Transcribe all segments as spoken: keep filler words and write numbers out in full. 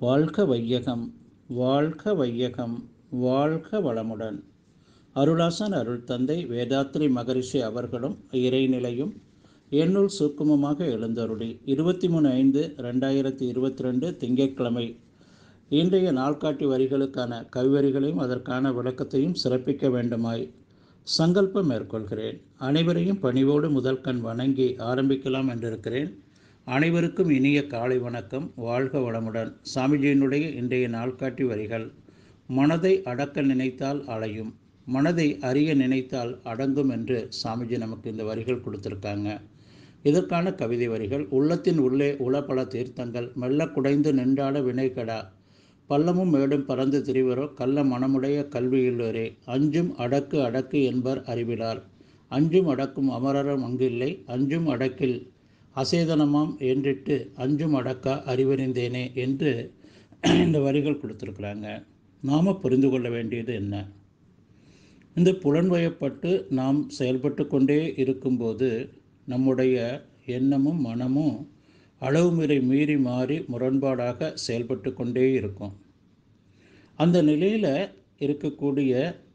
வாழ்க வையகம், வாழ்க வையகம், வாழ்க வளமுடன். அருளாசன் அருள் தந்தை வேதாத்ரி மகரிஷி அவர்களும் இறைநிலையும் என்னுள் சூக்குமமாக எழுந்தருளி இருபத்தி மூணு ஐந்து ரெண்டாயிரத்தி இருபத்தி ரெண்டு திங்கட்கிழமை இன்றைய நாள்காட்டி வரிகளுக்கான கவிவரிகளையும் அதற்கான விளக்கத்தையும் சிறப்பிக்க வேண்டுமாய் சங்கல்பம் மேற்கொள்கிறேன். அனைவரையும் பணிவோடு முதல் கண் வணங்கி ஆரம்பிக்கலாம் என்றிருக்கிறேன். அனைவருக்கும் இனிய காலை வணக்கம். வாழ்க வளமுடன். சாமிஜியினுடைய இன்றைய நாள்காட்டி வரிகள்: மனதை அடக்க நினைத்தால் அலையும், மனதை அறிய நினைத்தால் அடங்கும் என்று சாமிஜி நமக்கு இந்த வரிகள் கொடுத்துருக்காங்க. இதற்கான கவிதை வரிகள்: உள்ளத்தின் உள்ளே உளப்பல தீர்த்தங்கள் மெல்ல குடைந்து நின்றாட வினைகடா, பள்ளமும் மேடும் பறந்து திரிவரோ கள்ள மனமுடைய கல்வியுள்ளோரே, அஞ்சும் அடக்கு அடக்கு என்பர் அறிவிலார், அஞ்சும் அடக்கும் அமரரும் அங்கில்லை, அஞ்சும் அடக்கில் அசேதனமாம் என்றிட்டு அஞ்சும் அடக்கா அறிவறிந்தேனே என்று இந்த வரிகள் கொடுத்துருக்குறாங்க. நாம் புரிந்து கொள்ள வேண்டியது என்ன? இந்த புலன்வயப்பட்டு நாம் செயல்பட்டு கொண்டே இருக்கும்போது நம்முடைய எண்ணமும் மனமும் அளவு முறை மீறி மாறி முரண்பாடாக செயல்பட்டு கொண்டே இருக்கும். அந்த நிலையில் இருக்கக்கூடிய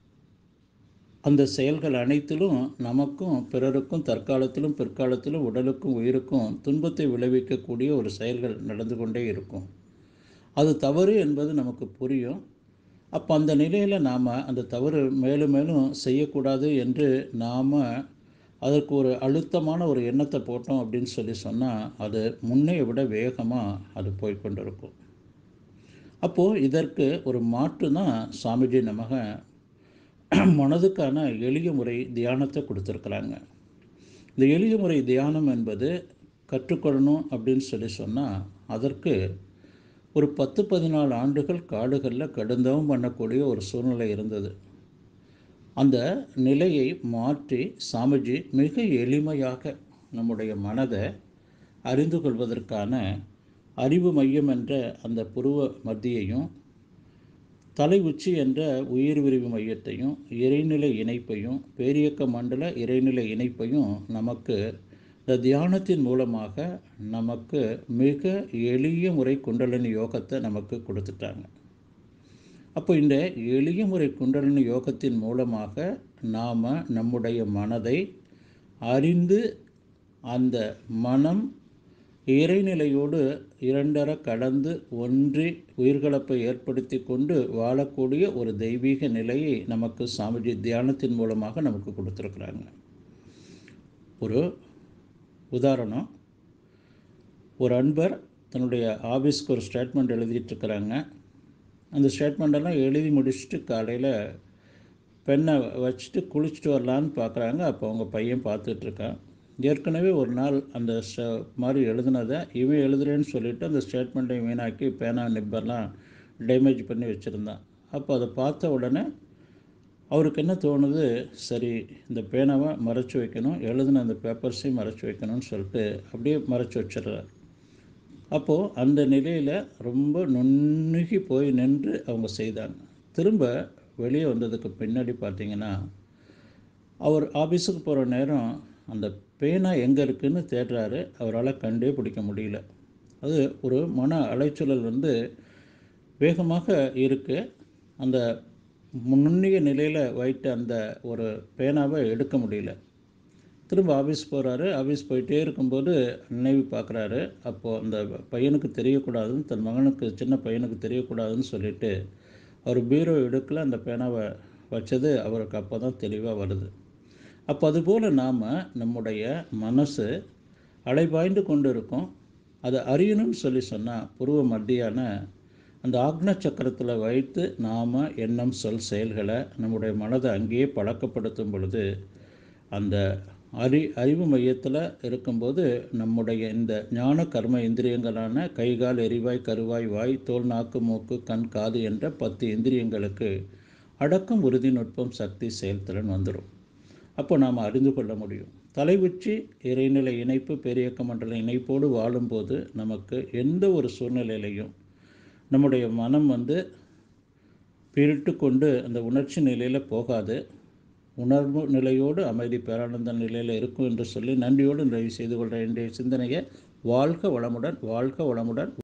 அந்த செயல்கள் அனைத்திலும் நமக்கும் பிறருக்கும் தற்காலத்திலும் பிற்காலத்திலும் உடலுக்கும் உயிருக்கும் துன்பத்தை விளைவிக்கக்கூடிய ஒரு செயல்கள் நடந்து கொண்டே இருக்கும். அது தவறு என்பது நமக்கு புரியும். அப்போ அந்த நிலையில் நாம் அந்த தவறு மேலும் மேலும் செய்யக்கூடாது என்று நாம் அதற்கு ஒரு அழுத்தமான ஒரு எண்ணத்தை போட்டோம் அப்படின்னு சொல்லி சொன்னால் அது முன்னைய விட வேகமாக அது போய்கொண்டிருக்கும். அப்போது இதற்கு ஒரு மாற்று தான் சாமிஜி நமக மனதுக்கான எளிய முறை தியானத்தை கொடுத்துருக்குறாங்க. இந்த எளிய முறை தியானம் என்பது கற்றுக்கொள்ளணும் அப்படின்னு சொல்லி சொன்னால் அதற்கு ஒரு பத்து பதினாலு ஆண்டுகள் காடுகளில் கடுந்தவம் பண்ணக்கூடிய ஒரு சூழ்நிலை இருந்தது. அந்த நிலையை மாற்றி சாமிஜி மிக எளிமையாக நம்முடைய மனதை அறிந்து கொள்வதற்கான அறிவு மையம் என்ற அந்த புருவ மத்தியையும், தலை உச்சி என்ற உயிர் விரிவு மையத்தையும், இறைநிலை இணைப்பையும், பேரியக்க மண்டல இறைநிலை இணைப்பையும் நமக்கு இந்த தியானத்தின் மூலமாக நமக்கு மிக எளிய முறை குண்டலினி யோகத்தை நமக்கு கொடுத்துட்டாங்க. அப்போ இந்த எளிய முறை குண்டலினி யோகத்தின் மூலமாக நாம் நம்முடைய மனதை அறிந்து அந்த மனம் இறைநிலையோடு இரண்டர கடந்து ஒன்றி உயிர்கலப்பை ஏற்படுத்தி கொண்டு வாழக்கூடிய ஒரு தெய்வீக நிலையை நமக்கு சாமிஜி தியானத்தின் மூலமாக நமக்கு கொடுத்துருக்குறாங்க. ஒரு உதாரணம்: ஒரு அன்பர் தன்னுடைய ஆஃபீஸ்க்கு ஒரு ஸ்டேட்மெண்ட் எழுதிட்டுருக்கிறாங்க. அந்த ஸ்டேட்மெண்ட்டெல்லாம் எழுதி முடிச்சுட்டு காலையில் பெண்ணை வச்சுட்டு குளிச்சுட்டு வரலான்னு பார்க்குறாங்க. அப்போ அவங்க பையன் பார்த்துட்ருக்கான். ஏற்கனவே ஒரு நாள் அந்த ஸ்ட மாதிரி எழுதுனதை இவன் எழுதுறேன்னு சொல்லிவிட்டு அந்த ஸ்டேட்மெண்ட்டை வீணாக்கி பேனா நிப்பெல்லாம் டேமேஜ் பண்ணி வச்சுருந்தான். அப்போ அதை பார்த்த உடனே அவருக்கு என்ன தோணுது, சரி இந்த பேனாவை மறைச்சி வைக்கணும், எழுதின அந்த பேப்பர்ஸையும் மறைச்சி வைக்கணும்னு சொல்லிட்டு அப்படியே மறைச்சி வச்சிடுறார். அப்போது அந்த நிலையில் ரொம்ப நுண்ணுகி போய் நின்று அவங்க செய்தாங்க. திரும்ப வெளியே வந்ததுக்கு பின்னாடி பார்த்திங்கன்னா அவர் ஆஃபீஸுக்கு போகிற நேரம் அந்த பேனா எங்கே இருக்குதுன்னு தேடுறாரு. அவரால் கண்டே பிடிக்க முடியல. அது ஒரு மன அலைச்சூழல் வந்து வேகமாக இருக்குது. அந்த நுண்ணிய நிலையில் வைத்த அந்த ஒரு பேனாவை எடுக்க முடியல. திரும்ப ஆஃபீஸ் போகிறாரு. ஆஃபீஸ் போயிட்டே இருக்கும்போது நினைவு பார்க்குறாரு. அப்போது அந்த பையனுக்கு தெரியக்கூடாதுன்னு, தன் மகனுக்கு சின்ன பையனுக்கு தெரியக்கூடாதுன்னு சொல்லிவிட்டு அவர் பீரோ இடுக்கில் அந்த பேனாவை வச்சது அவருக்கு அப்போ தான் தெளிவாக வருது. அப்போ அதுபோல் நாம் நம்முடைய மனசு அலைபாய்ந்து கொண்டு இருக்கும். அதை அறியணும்னு சொல்லி சொன்னால் புருவ மத்தியான அந்த ஆக்ன சக்கரத்தில் வைத்து நாம் எண்ணம் சொல் செயல்களை நம்முடைய மனதை அங்கேயே பழக்கப்படுத்தும் பொழுது அந்த அறி அறிவு மையத்தில் இருக்கும்போது நம்முடைய இந்த ஞான கர்ம இந்திரியங்களான கைகால் எரிவாய் கருவாய் வாய் தோல் நாக்கு மூக்கு கண் காது என்ற பத்து இந்திரியங்களுக்கு அடக்கம் உறுதி நுட்பம் சக்தி செயல்திறன் வந்துடும். அப்போ நாம் அறிந்து கொள்ள முடியும். தலை உச்சி இறைநிலை இணைப்பு பேரியக்க மண்டல இணைப்போடு வாழும்போது நமக்கு எந்த ஒரு சூழ்நிலையிலையும் நம்முடைய மனம் வந்து பிரிட்டு கொண்டு அந்த உணர்ச்சி நிலையில் போகாது. உணர்வு நிலையோடு அமைதி பேரானந்த நிலையில் இருக்கும் என்று சொல்லி நன்றியோடு நிறைவு செய்து கொள்கிற இன்றைய சிந்தனையை வாழ்க வளமுடன், வாழ்க வளமுடன்.